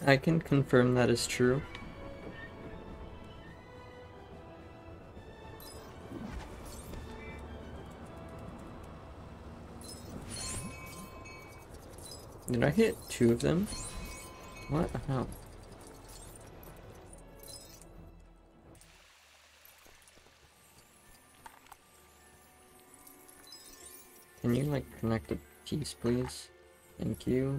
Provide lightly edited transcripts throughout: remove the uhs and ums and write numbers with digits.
I can confirm that is true. Did I hit 2 of them? What? How? Can you like connect the piece, please? Thank you.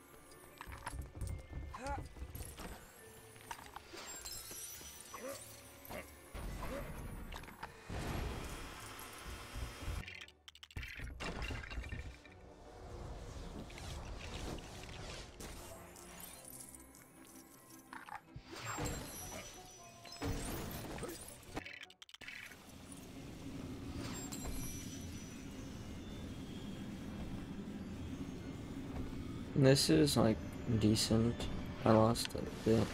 This is like decent. I lost a bit.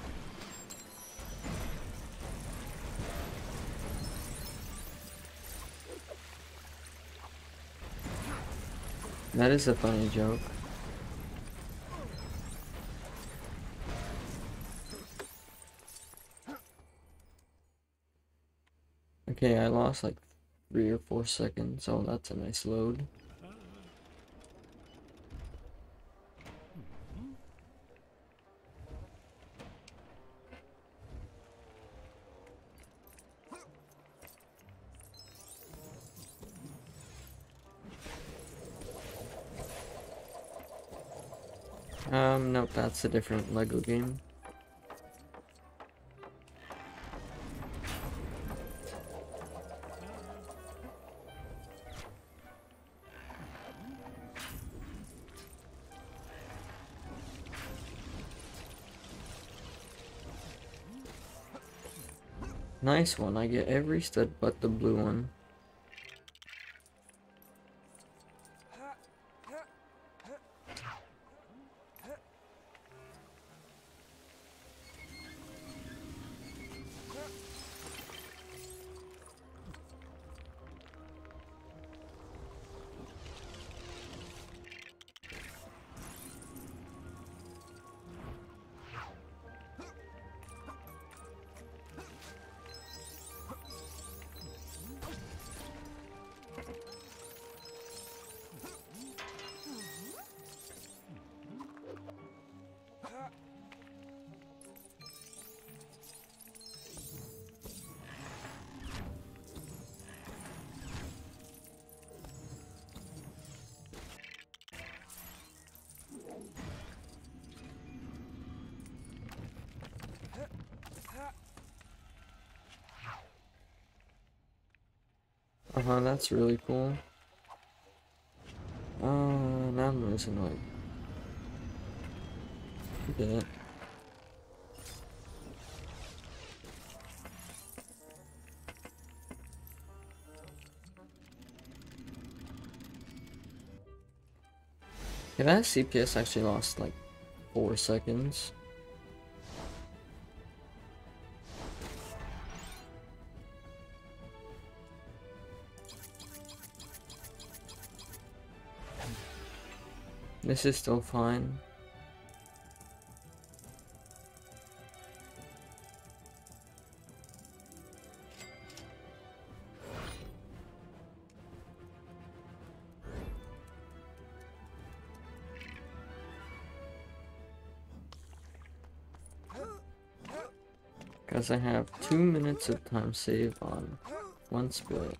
That is a funny joke. Okay, I lost like 3 or 4 seconds. Oh, that's a nice load. Nope, that's a different Lego game. Nice one, I get every stud but the blue one. That's really cool. Now I'm losing like a bit. Yeah, that CPS actually lost like 4 seconds. This is still fine. Because I have 2 minutes of time save on one split.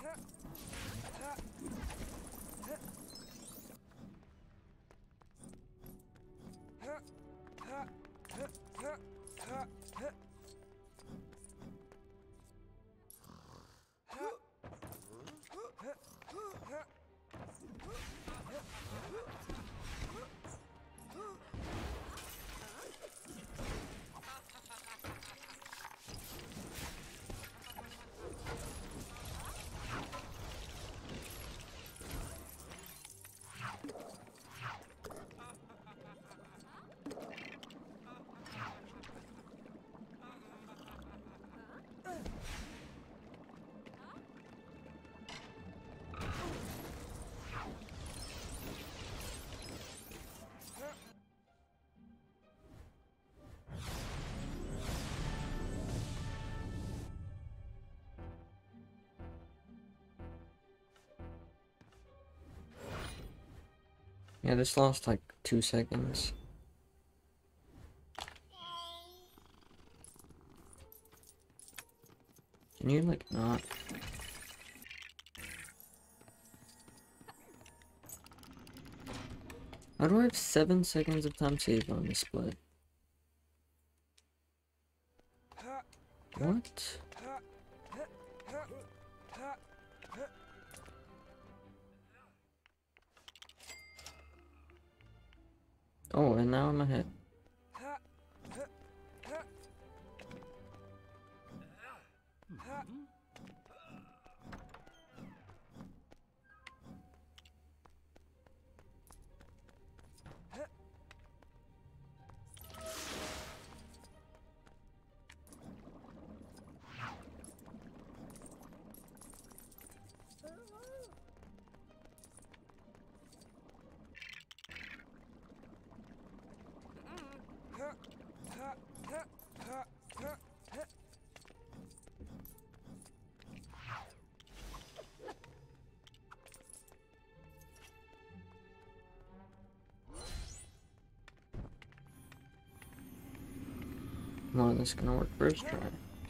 Yeah, this lost like 2 seconds. Can you like not? How do I have 7 seconds of time save on this split? What? Oh, and now I'm ahead. Come on, this is gonna work first try.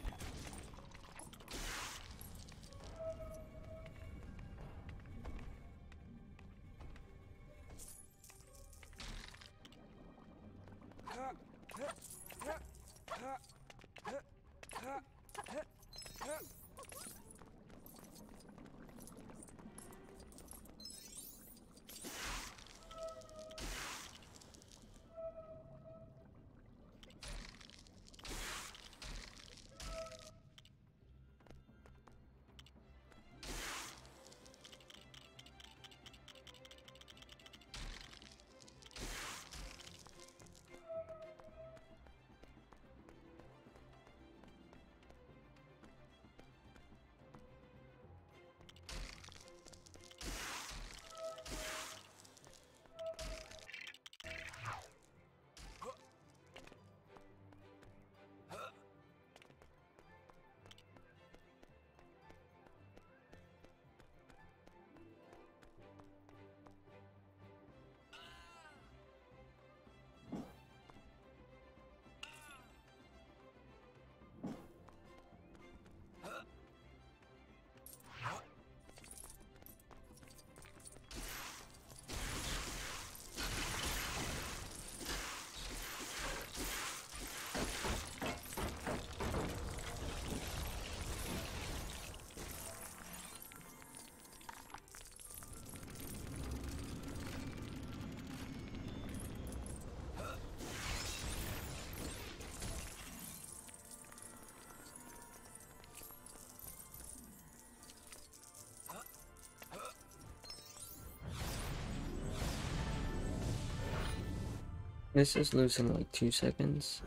This is losing like 2 seconds,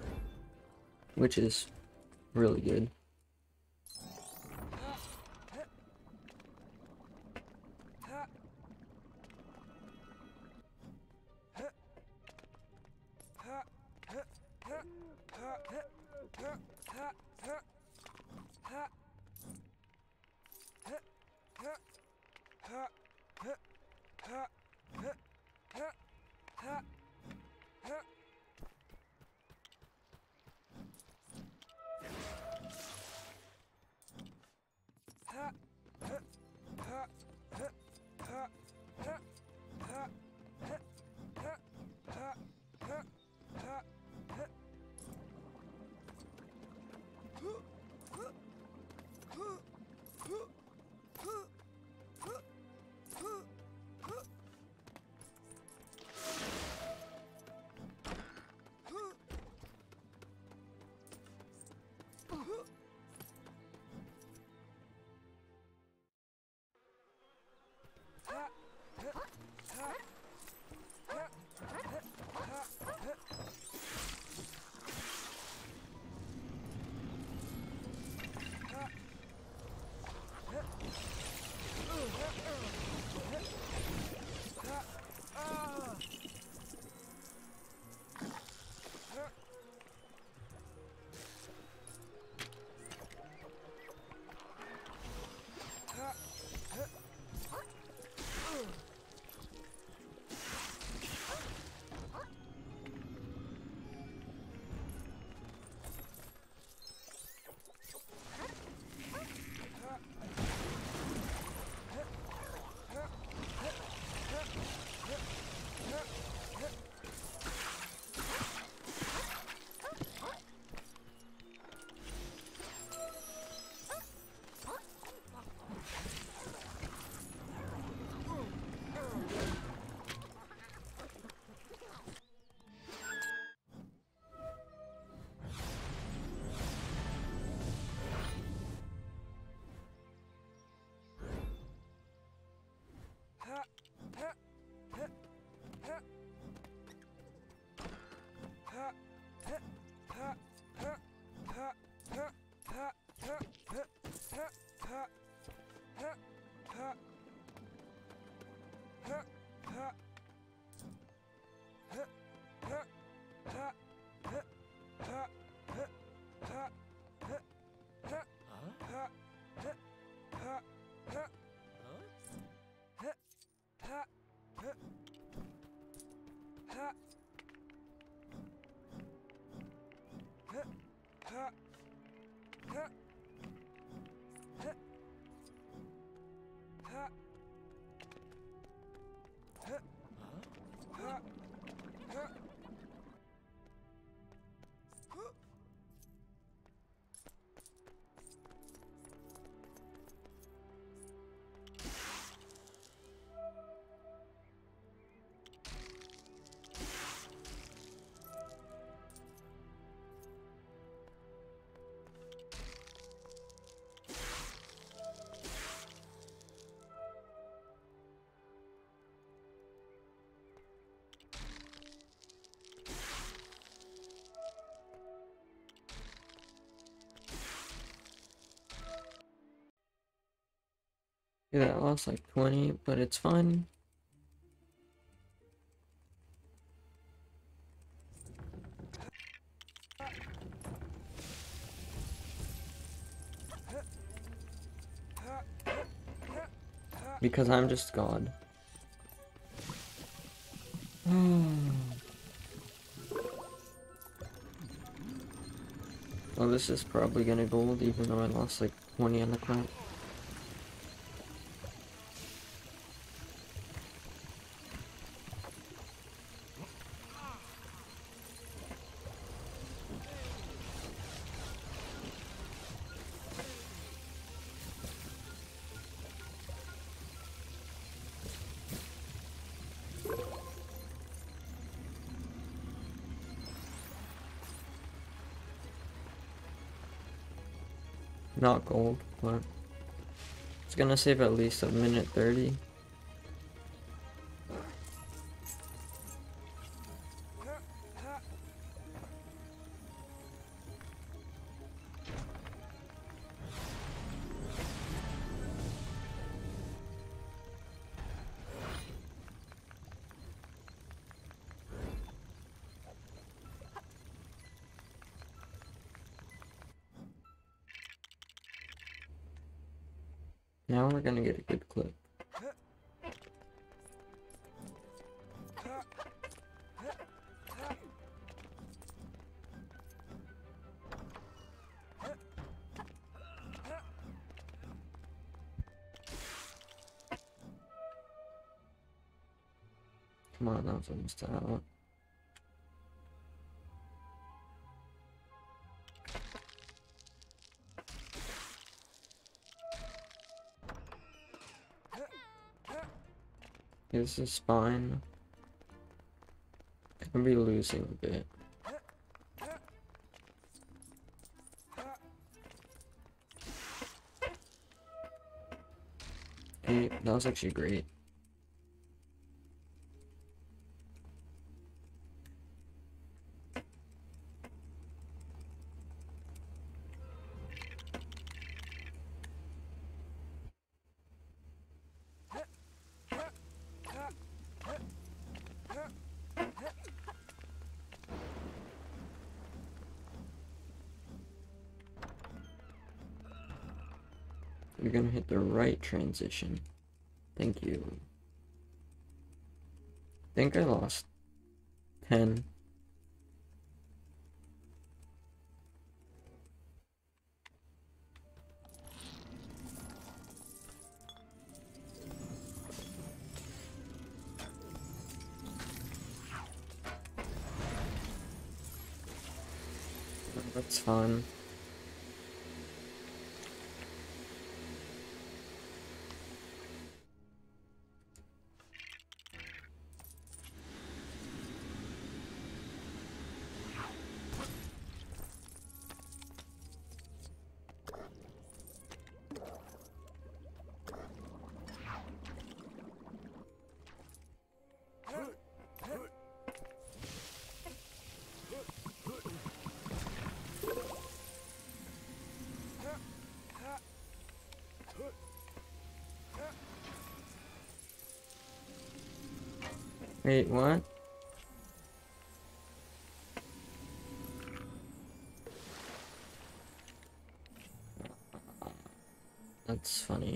which is really good. Yeah, I lost like 20, but it's fine. Because I'm just God. Well, this is probably gonna gold, even though I lost like 20 on the clock. Not gold, but it's gonna save at least a minute 30. Now we're gonna get a good clip. Come on, that was almost out. This is fine. I can be losing a bit. Hey, that was actually great. You're gonna hit the right transition. Thank you. I think I lost 10. That's fun. Wait, what? That's funny.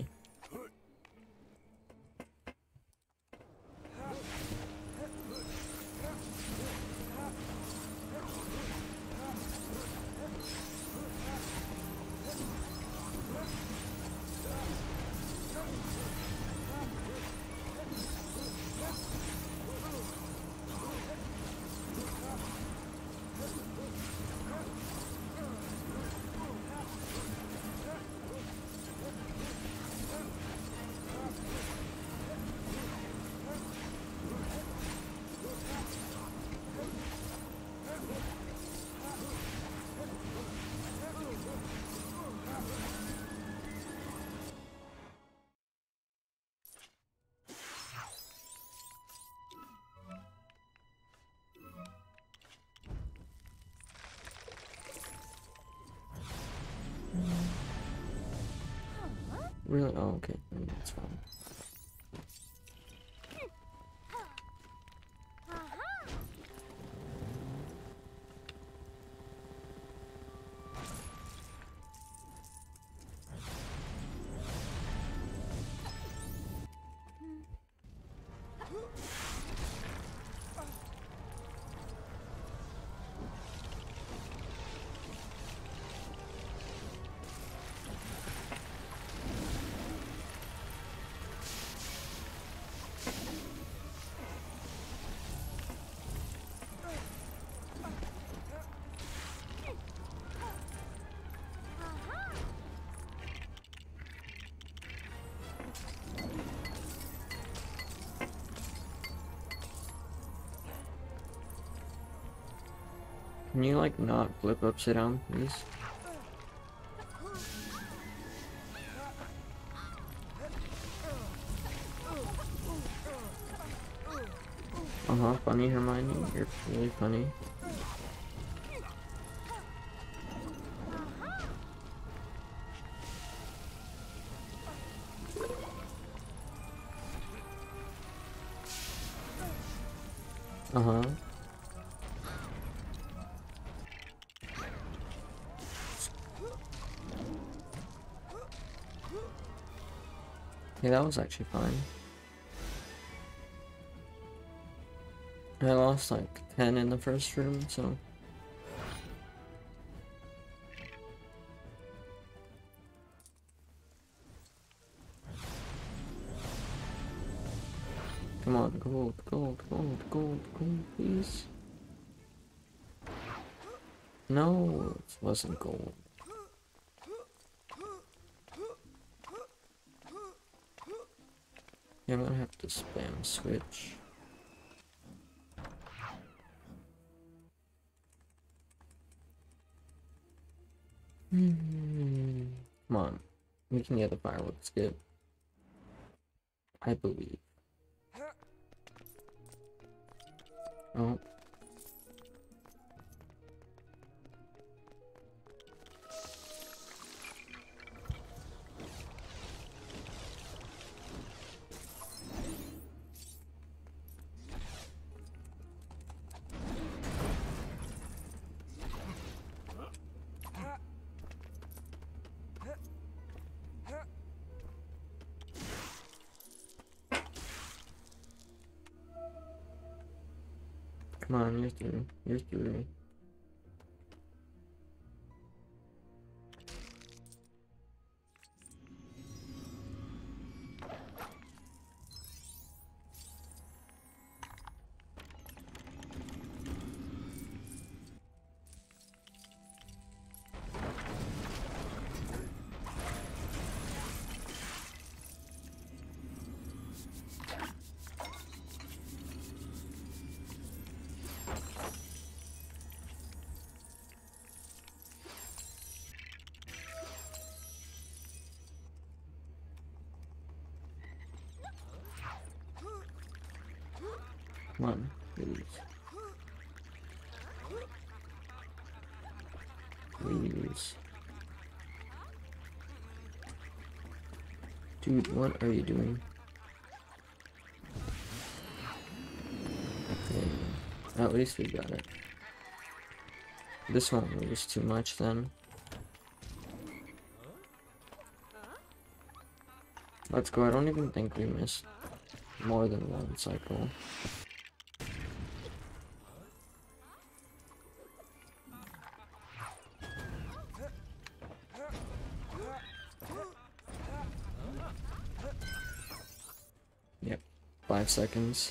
really? Oh, okay. That's fine. Can you, like, not flip upside down, please? Uh-huh, funny, Hermione. You're really funny. Uh-huh. Yeah, that was actually fine. I lost like 10 in the first room, so... Come on, gold, gold, gold, gold, gold, please. No, it wasn't gold. Yeah, I'm gonna have to spam switch. Come on, we can get the fireworks skip. I believe. Oh. Come on, you're through. You're through. Come on, please. Please. Dude, what are you doing? Okay, at least we got it. This won't lose too much then. Let's go. I don't even think we missed more than one cycle. Yep, 5 seconds.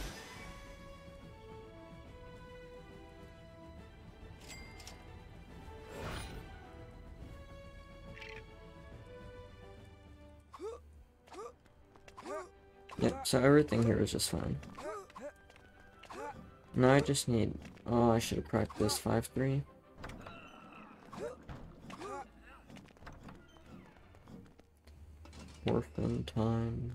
Yep, so everything here is just fine. Now I just need... Oh, I should have practiced 5-3. Orphan time.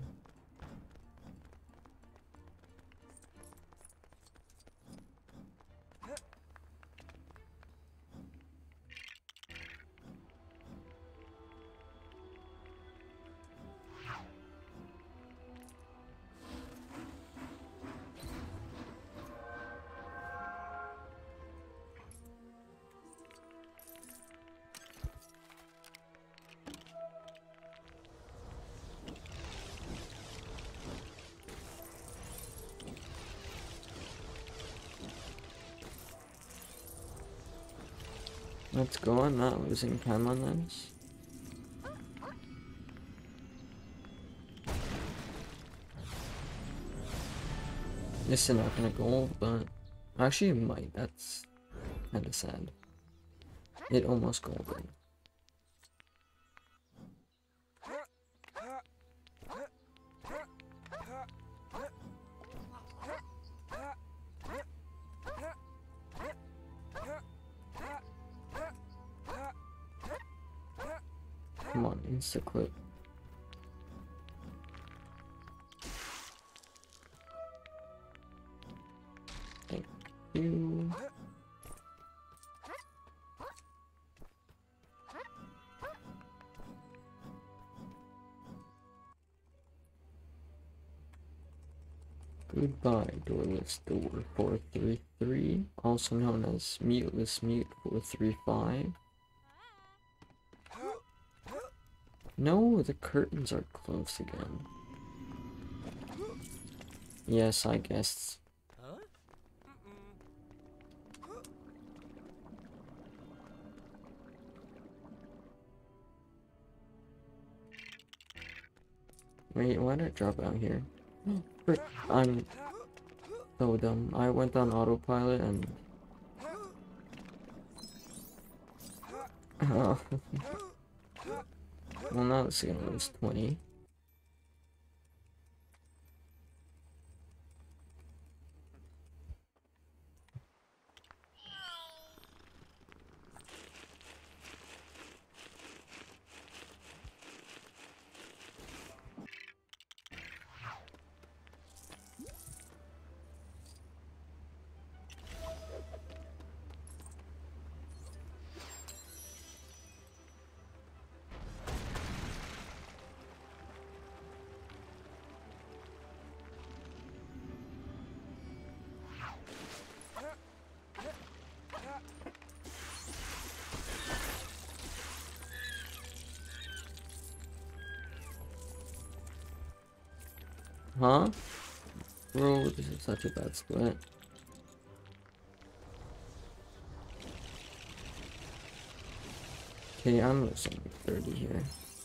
Let's go, I'm not losing time on this. This is not gonna gold, but actually it might. That's kinda sad. It almost golden. Come on, insta-clip. Thank you. Goodbye, Doorless Door 433, also known as Muteless Mute 435. No, the curtains are closed again. Yes, I guessed. Wait, why did I drop out here? Frick, I'm so dumb. I went on autopilot and... Oh. Well, now it's gonna lose 20. Huh? Bro, this is such a bad split. Okay, I'm losing like 30 here.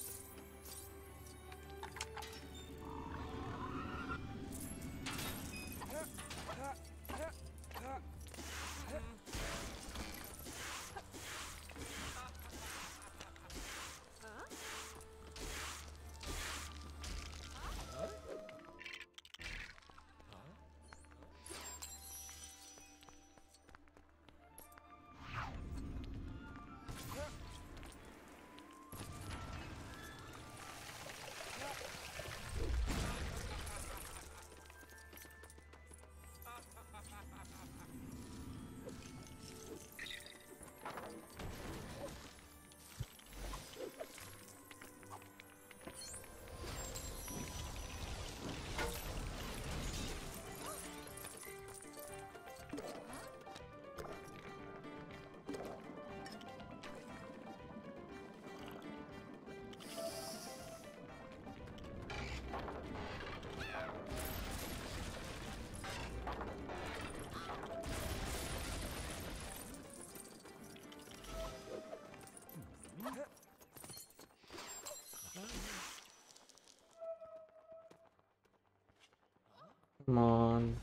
Come on.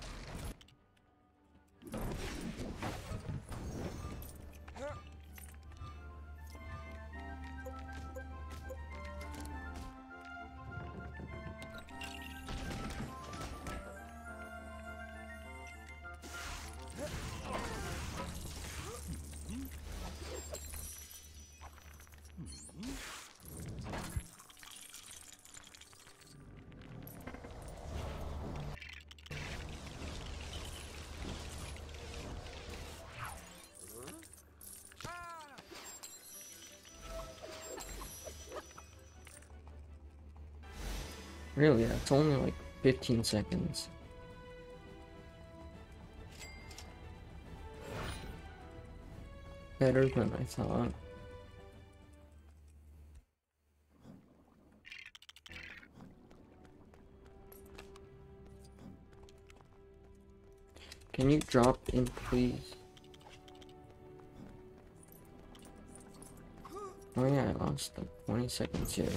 Really, it's only like 15 seconds. Better than I thought. Can you drop in, please? Oh yeah, I lost the 20 seconds here.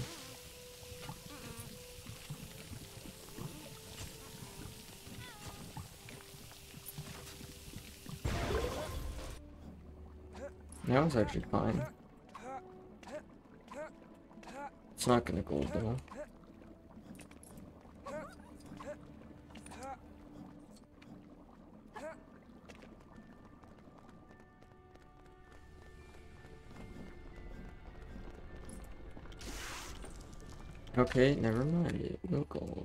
That was actually fine. It's not gonna gold though. Okay, never mind. It will gold.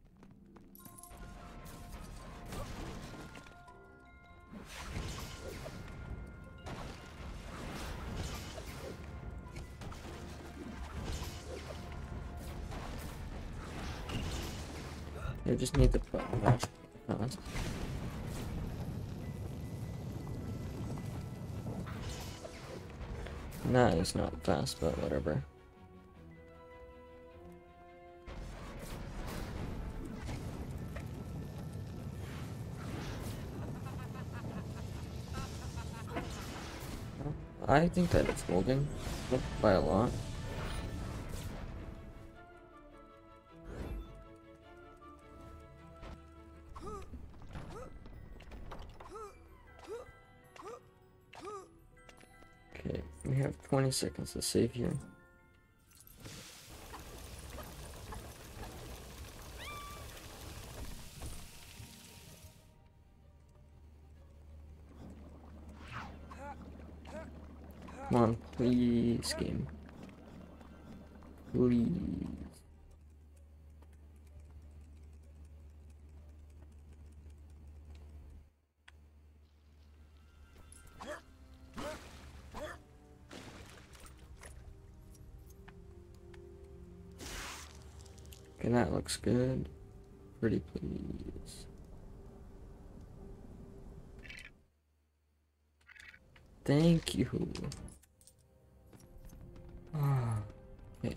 I just need the fast. That is not fast, but whatever. I think that it's golden by a lot. Okay, we have 20 seconds to save here. Come on, please, game. Please. Okay, that looks good. Pretty please. Thank you. Okay.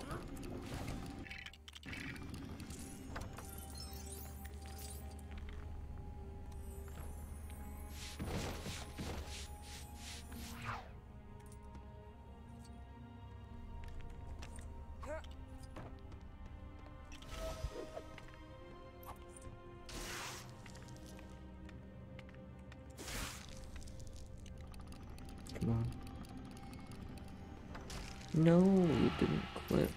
Come on. No, you didn't clip.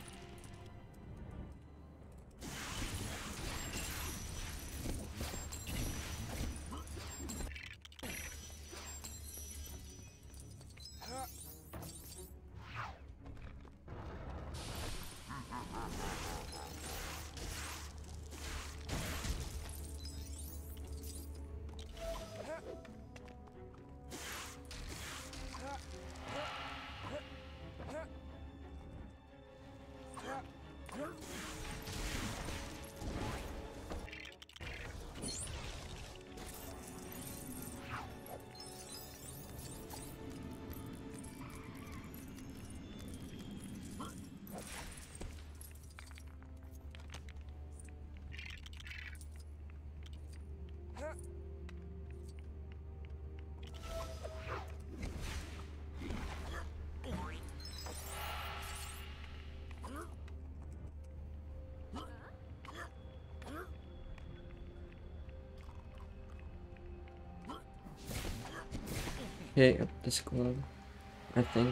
Okay, up the school, I think.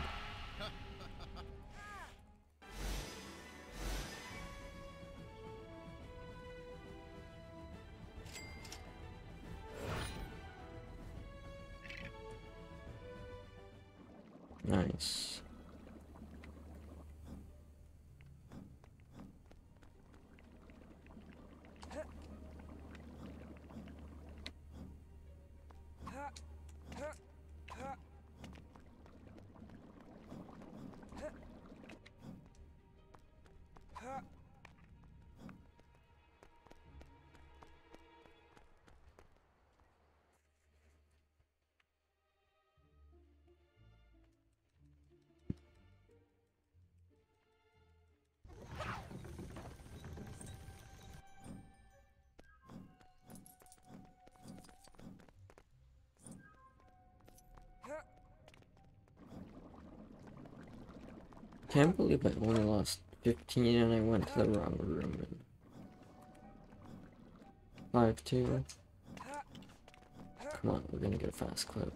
Nice. Can't believe I only lost 15 and I went to the wrong room. And 5-2. Come on, we're gonna get a fast clip.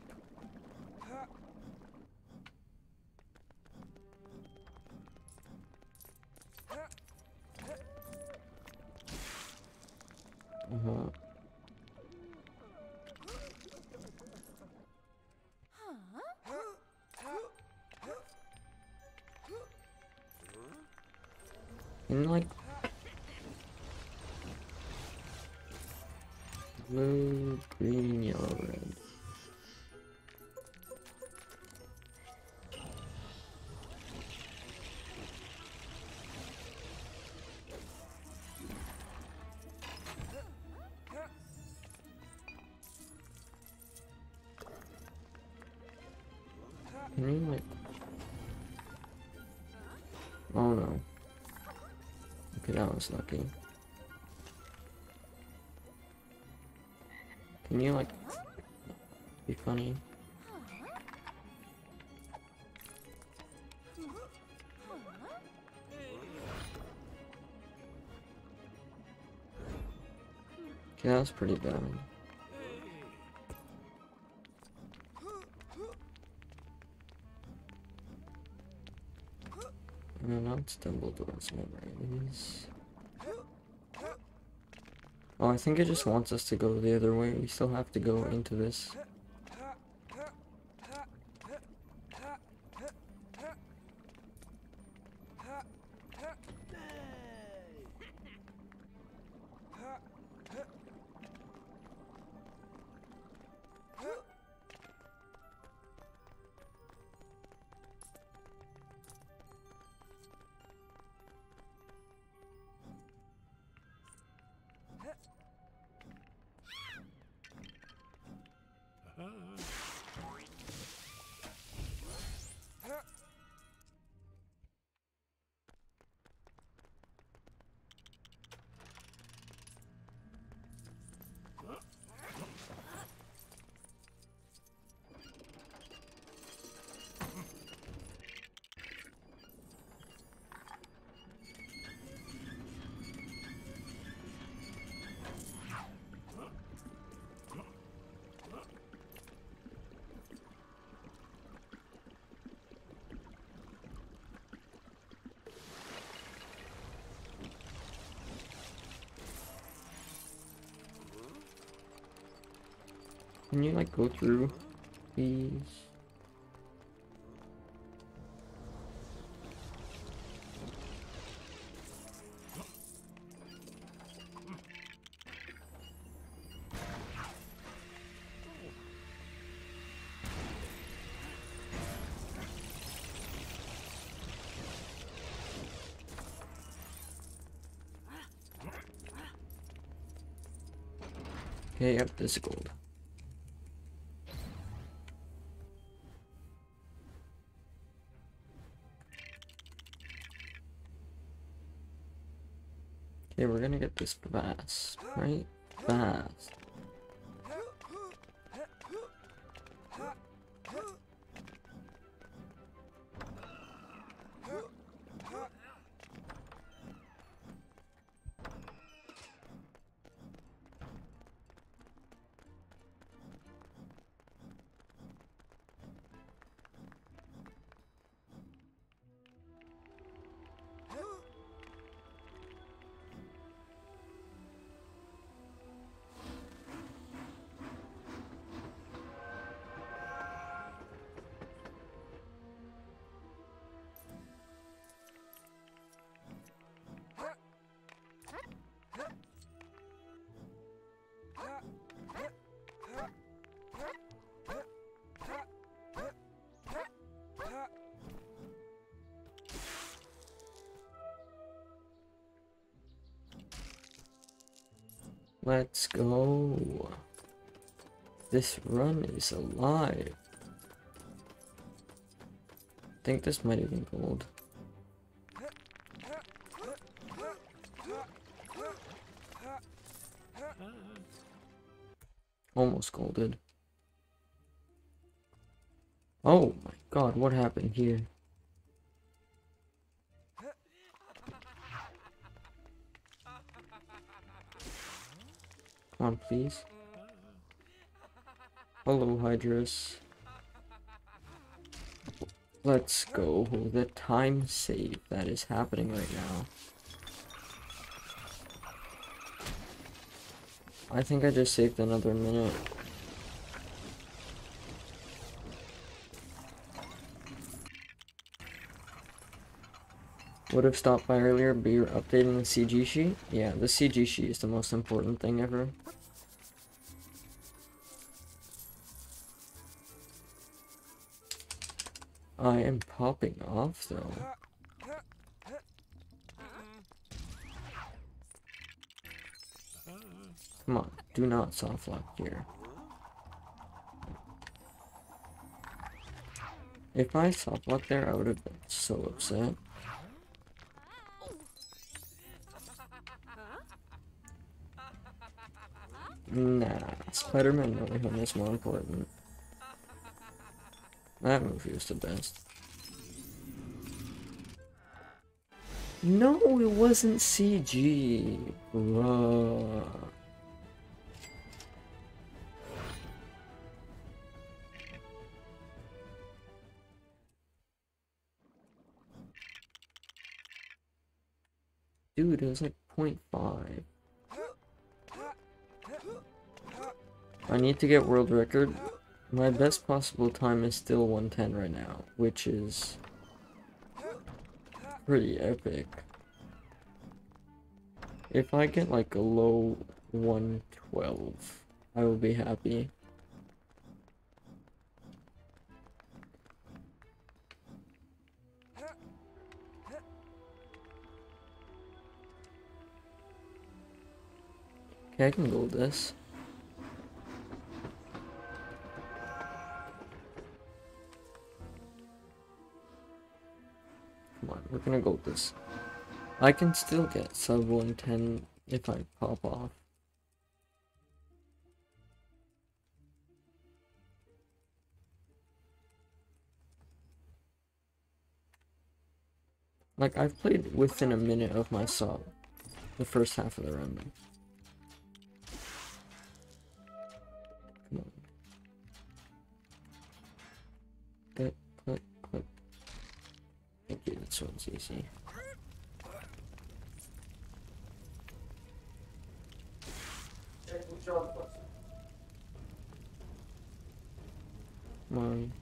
And like blue, green, yellow, red. Can you like? Oh no. Okay, that was lucky. Can you like be funny? Okay, that was pretty bad. And now it's Dumbledore's memories. Oh, I think it just wants us to go the other way. We still have to go into this. Can you like go through, please? Okay, yep, this is gold. Okay, we're gonna get this fast, right? Fast. Let's go. This run is alive. I think this might even gold. Almost golded. Oh my god, what happened here? Come on, please. Hello, Hydrus. Let's go. The time save that is happening right now. I think I just saved another minute. Would have stopped by earlier, but you're updating the CG sheet? Yeah, the CG sheet is the most important thing ever. I am popping off though. Come on, do not soft lock here. If I soft locked there, I would have been so upset. Nah, Spider-Man No Way Home is more important. That movie was the best. No, it wasn't CG. Bruh. Dude, it was like 0.5. I need to get world record. My best possible time is still 110 right now, which is pretty epic. If I get like a low 112, I will be happy. Okay, I can gold this. Come on, we're gonna gold this. I can still get sub 110 if I pop off. Like, I've played within a minute of my sub, the first half of the run. Come on. Clip, clip, clip. Thank you, this one's easy. Come on.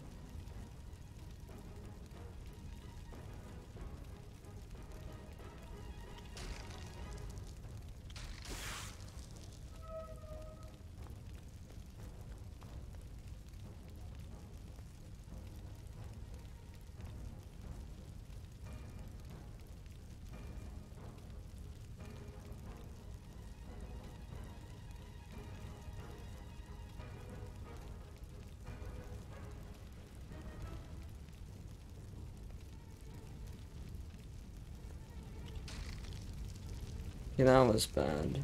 Yeah, that was bad.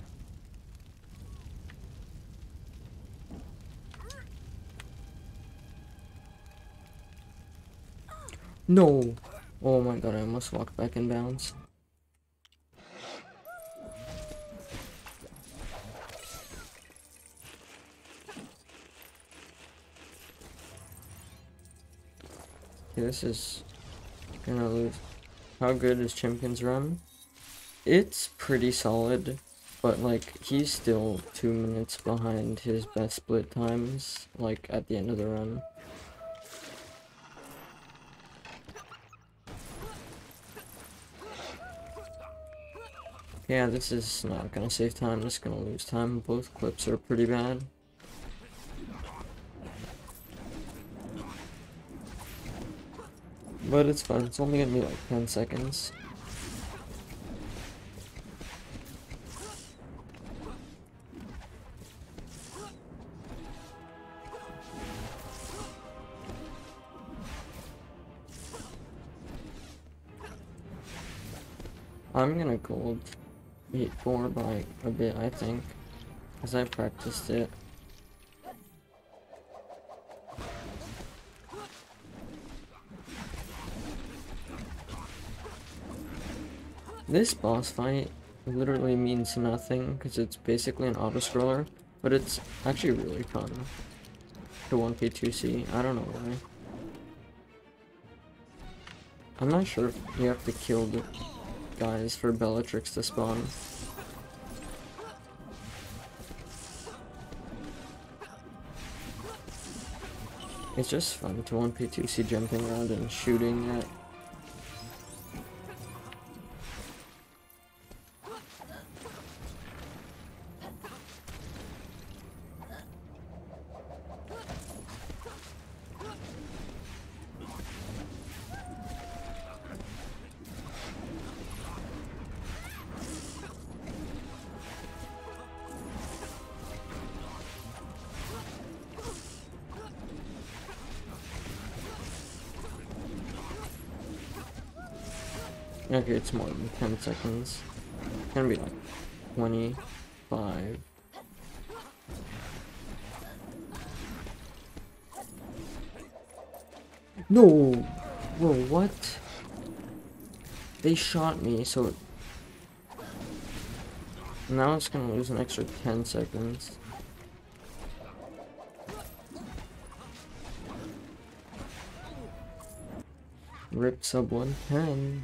No! Oh my god, I almost walked back in bounds. Okay, this is gonna lose. How good is Chimkin's run? It's pretty solid, but like, he's still 2 minutes behind his best split times, like, at the end of the run. Yeah, this is not gonna save time, just gonna lose time. Both clips are pretty bad. But it's fine, it's only gonna be like 10 seconds. I'm gonna gold 8-4 by a bit, I think, because I practiced it. This boss fight literally means nothing because it's basically an auto-scroller, but it's actually really fun to 1P2C. I don't know why. I'm not sure if you have to kill the guys for Bellatrix to spawn. It's just fun to 1P2C jumping around and shooting at. Okay, it's more than 10 seconds. It's gonna be like 25. No! Whoa, what? They shot me, so... Now it's gonna lose an extra 10 seconds. Rip sub 110.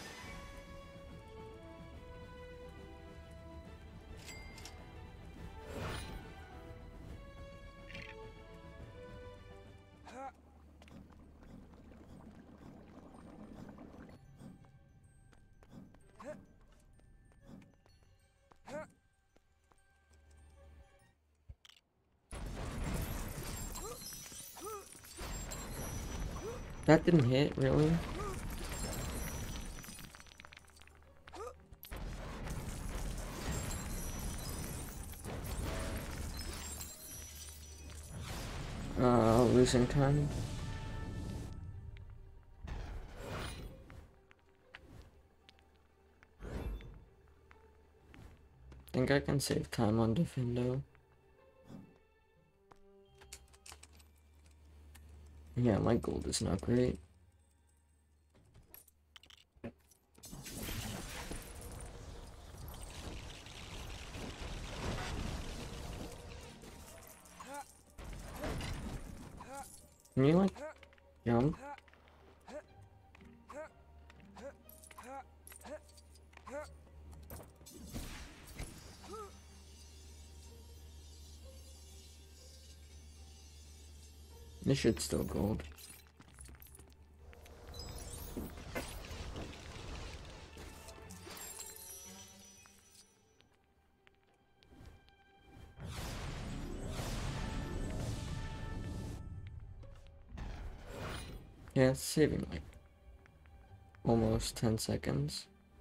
That didn't hit, really? Losing time. Think I can save time on Defendo. Yeah, my gold is not great. Can you like jump? This shit's still gold. Yeah, it's saving like almost 10 seconds.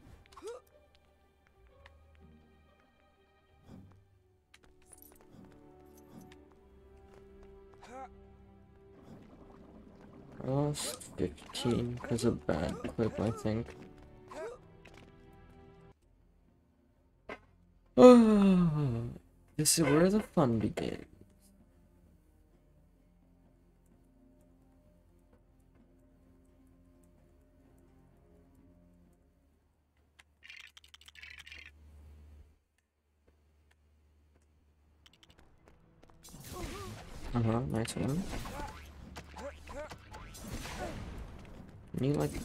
I lost 15 because of bad clip, I think. This is where the fun begins. Nice one. Can you like...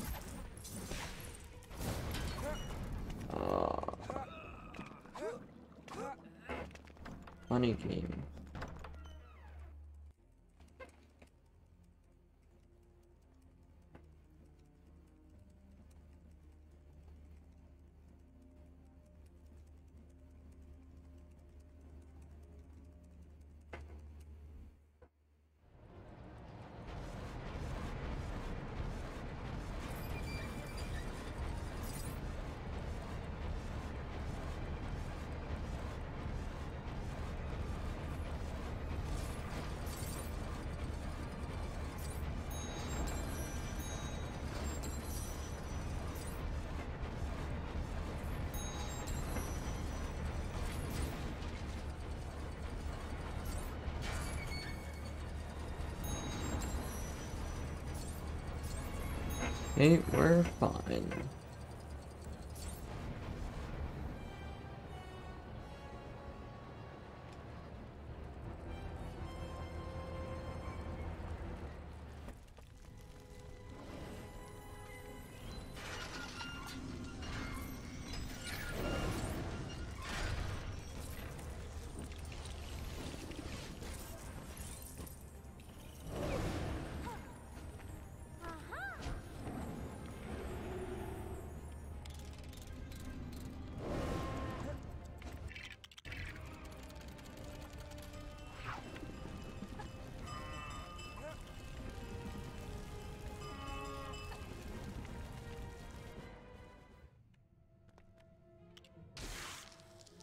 funny game. Hey, we're fine.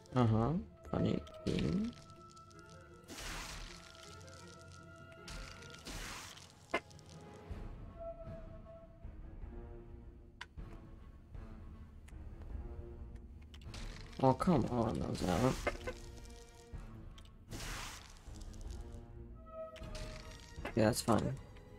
Uh-huh. Funny theme. Oh, come on, that was out. Yeah, that's fine.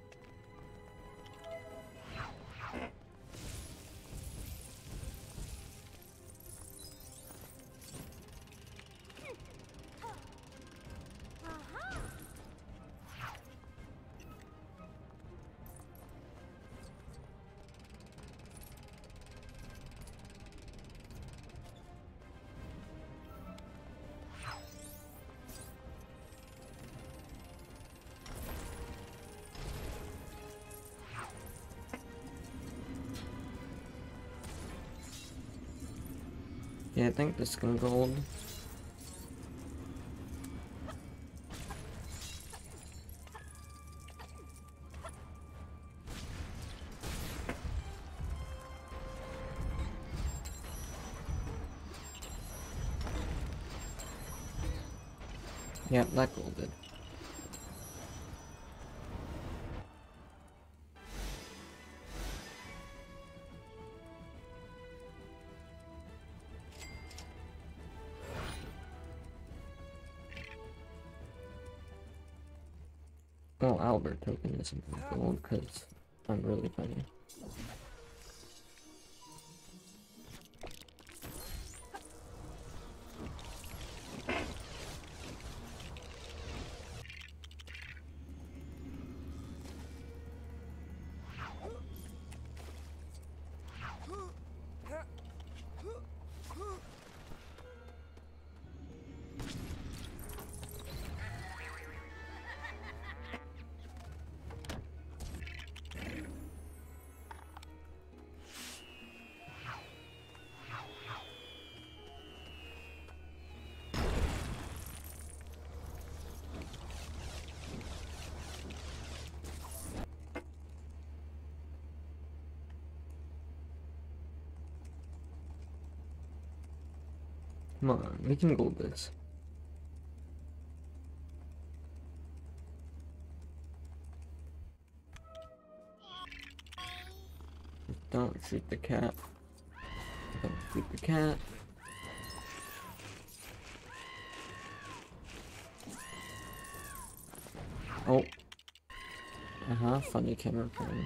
Yeah, I think this can gold. Yeah, that golded. Well, Albert token isn't gold because I'm really funny. Come on, we can gold this. Don't shoot the cat. Don't shoot the cat. Oh. Uh-huh, funny camera frame.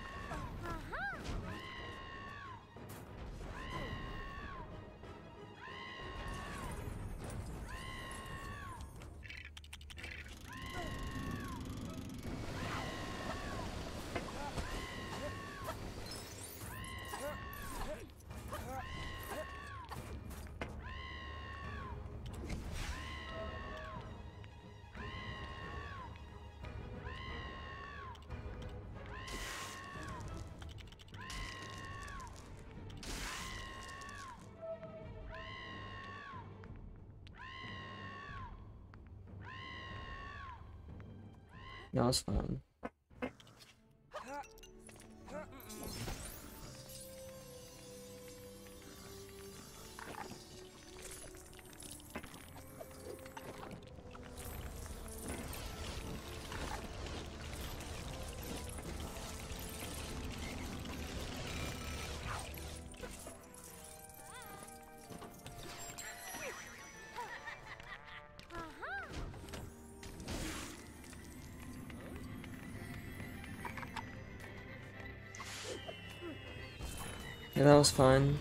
That was fun. Yeah, that was fun.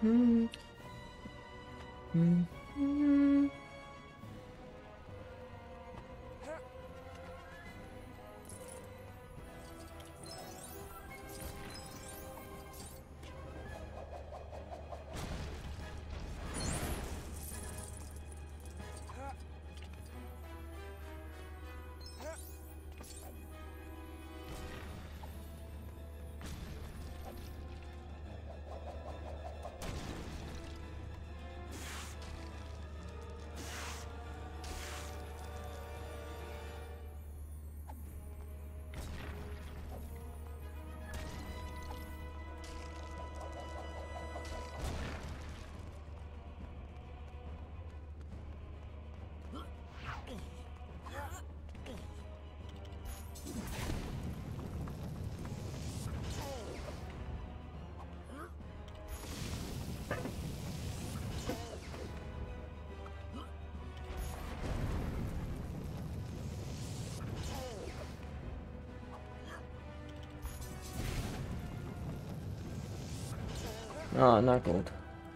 Ah, not gold.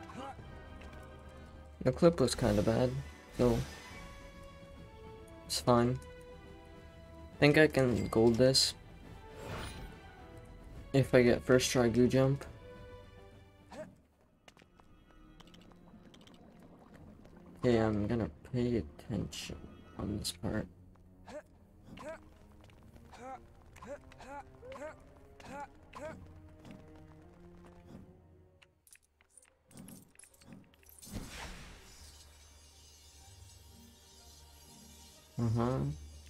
The clip was kind of bad, so it's fine. Think I can gold this if I get first try goo jump. Okay, I'm gonna pay attention on this part. Uh-huh.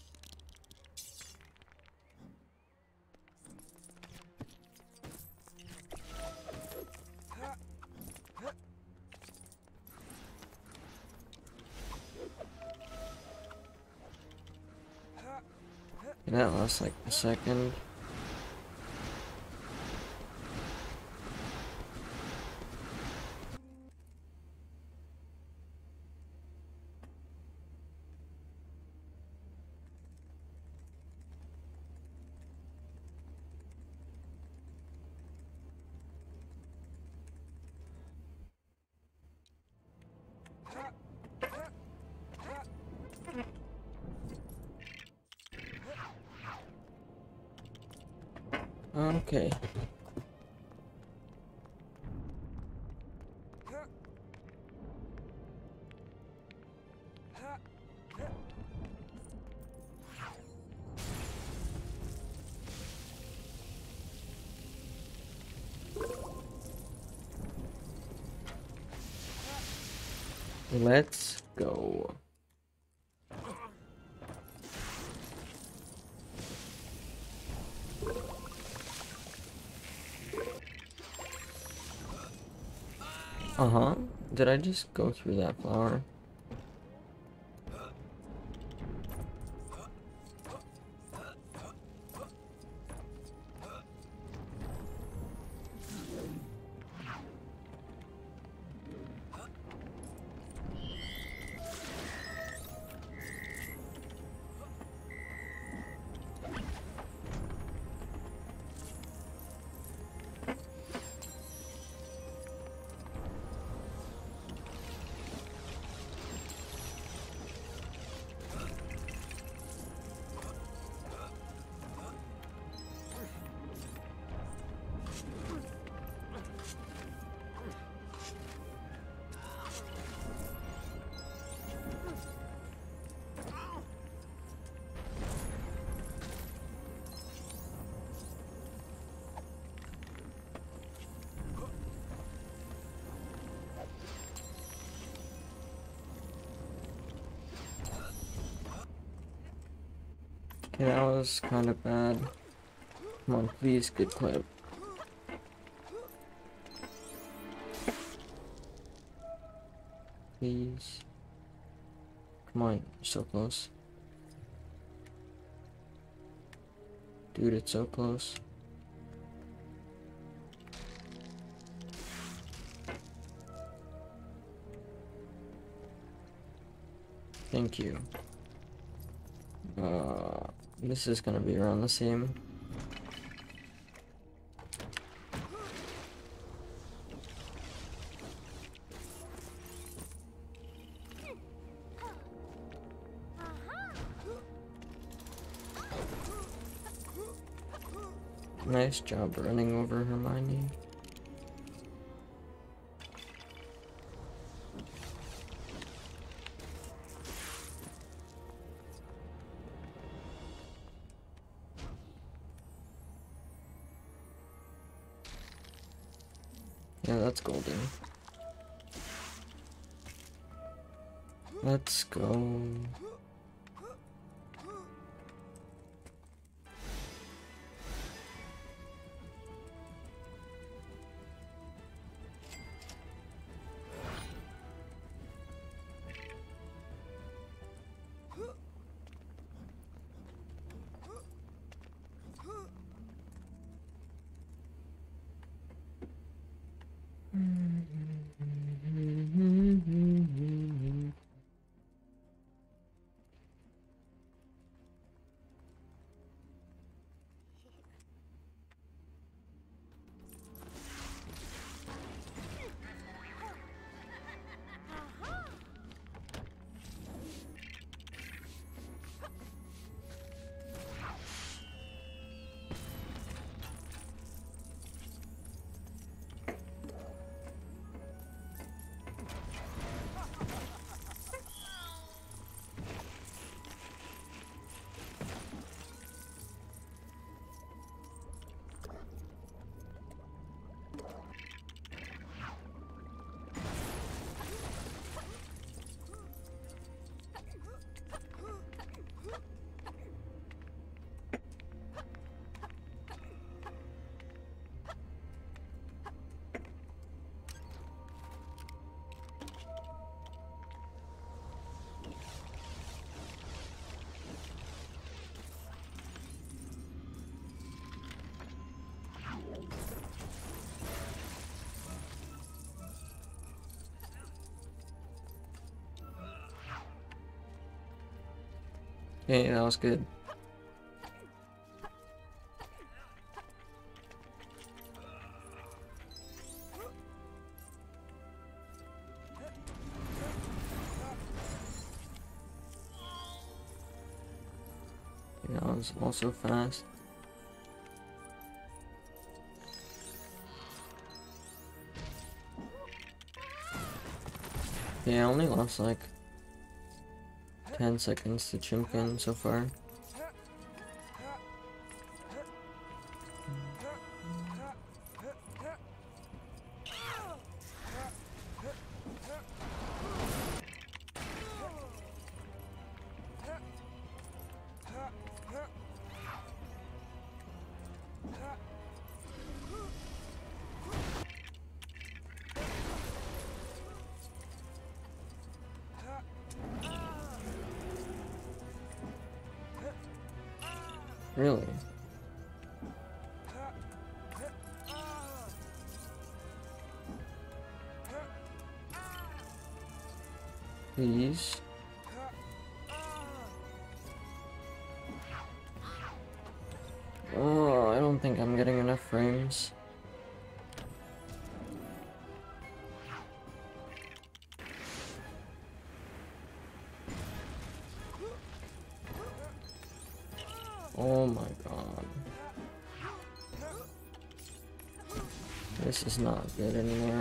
That lasts like a second. Okay. Let's go. Uh-huh. Did I just go through that flower? Okay, that was kind of bad. Come on, please, good clip. Please. Come on, you're so close. Dude, it's so close. Thank you. This is gonna be around the same. Nice job running over Hermione. Yeah, that's golden. Let's go. Okay, that was good. That was also fast. Yeah, I only lost like 10 seconds to Chimkin so far. Really? Please? Oh, I don't think I'm getting enough frames. Oh my god. This is not good anymore.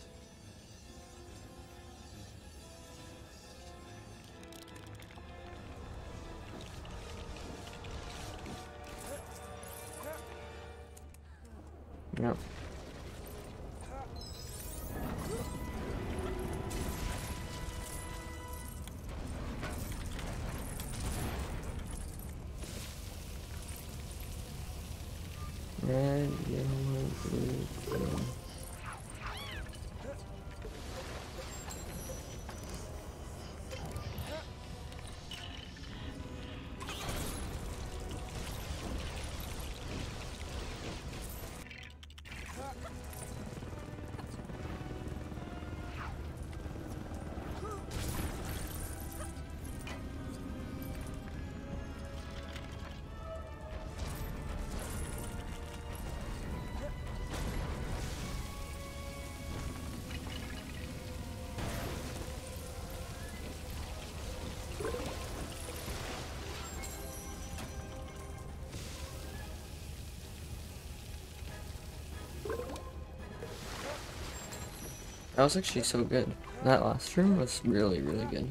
Yep. Red, yellow, blue, green. That was actually so good. That last stream was really, really good.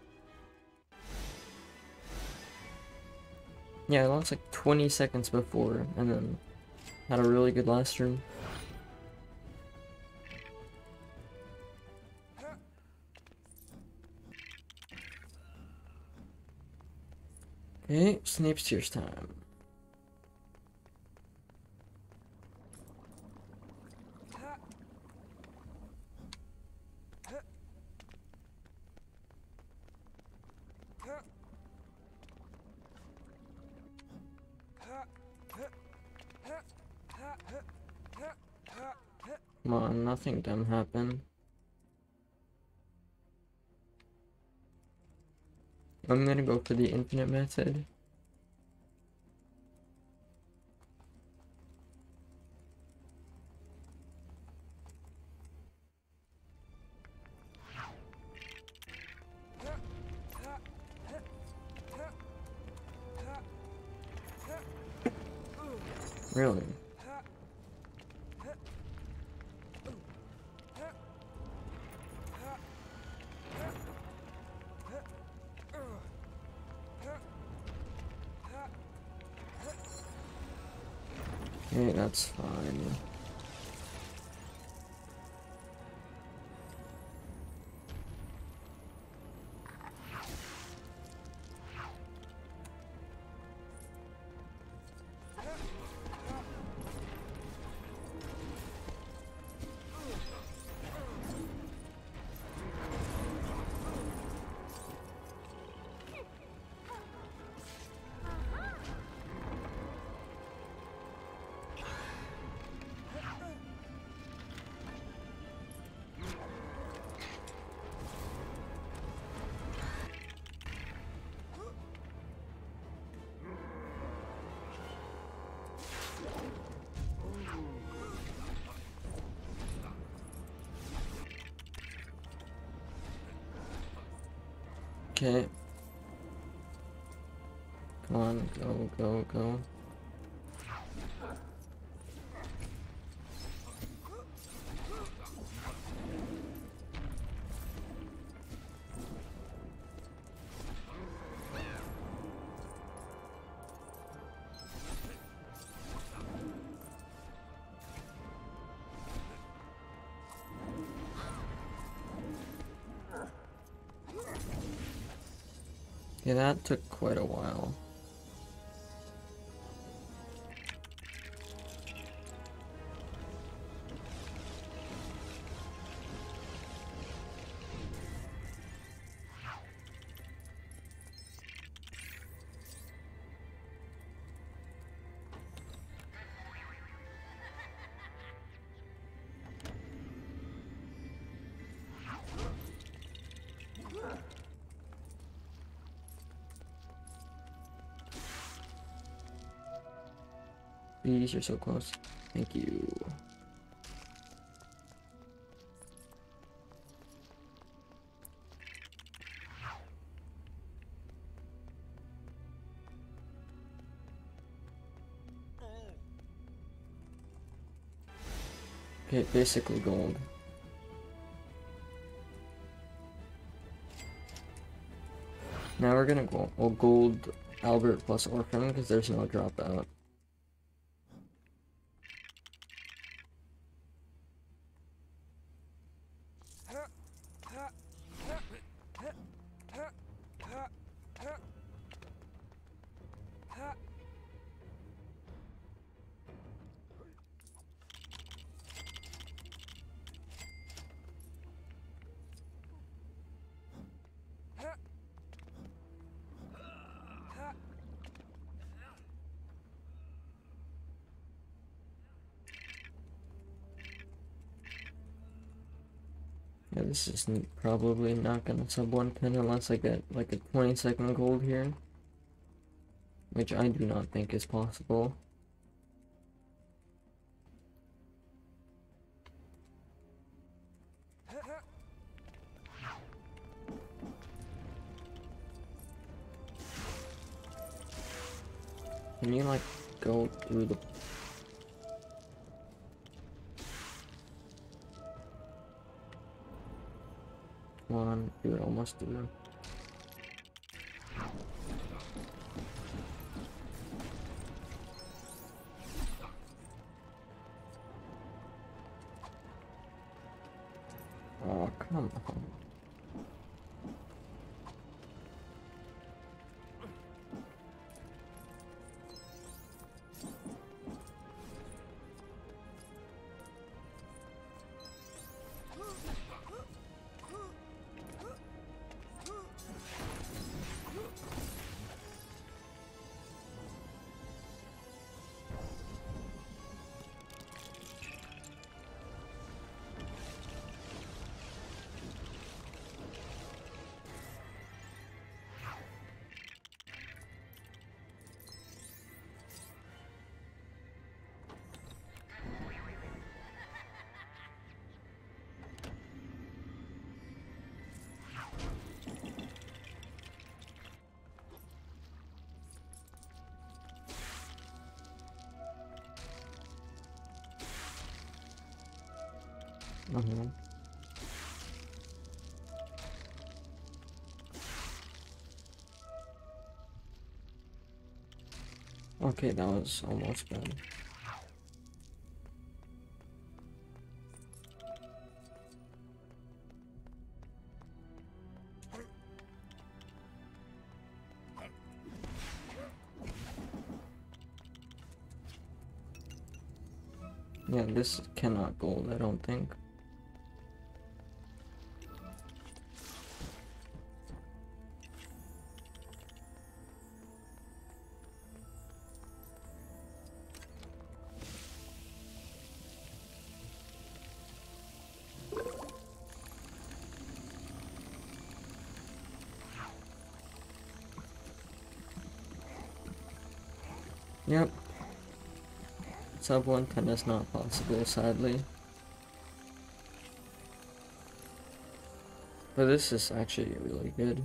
Yeah, I lost like 20 seconds before, and then had a really good last stream. Okay, Snape's Tears time. Come on, nothing dumb happened. I'm gonna go for the infinite method. Really? Okay, that's fine. Okay. Come on, go, go, go. Yeah, that took quite a while. Please, you're so close. Thank you. Okay, basically gold. Now we're gonna go gold Albert plus Orphan because there's no dropout. Yeah, this is probably not gonna sub 1 pin unless I get like a 20-second gold here, which I do not think is possible. Can you like go through the... Come on, dude, almost do. Oh, come on. Okay, that was almost bad. Yeah, this cannot gold, I don't think. Yep. Sub 110 is not possible, sadly. But this is actually really good.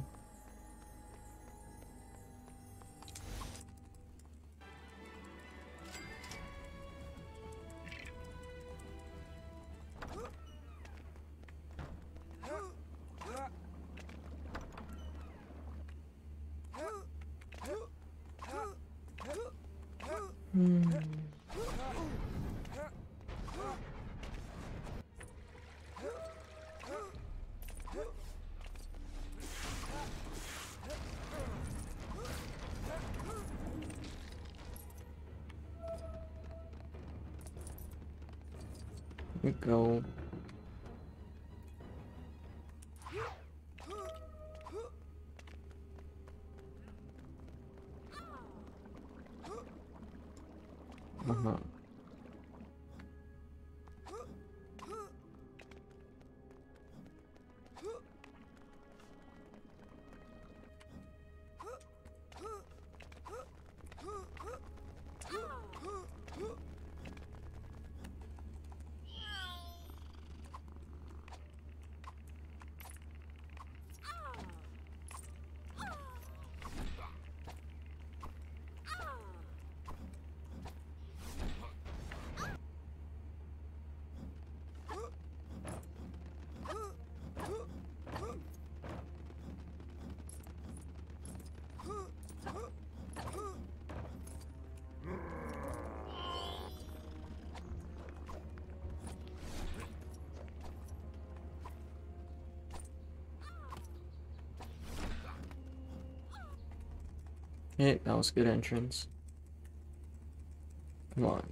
We go. Hey, that was good entrance. Come on.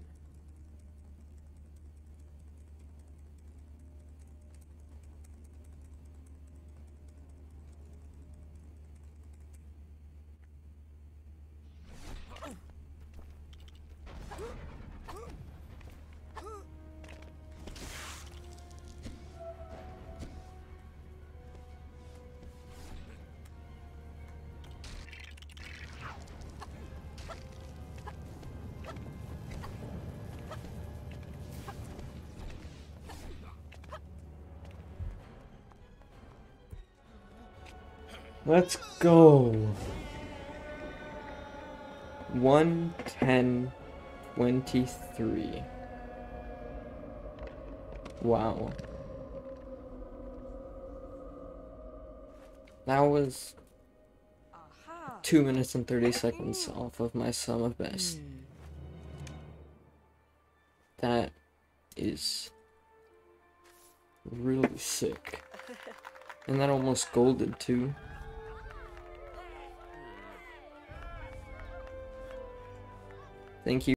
Let's go. 110-23. Wow. That was 2 minutes and 30 seconds off of my sum of best. That is really sick. And that almost golded too. Thank you.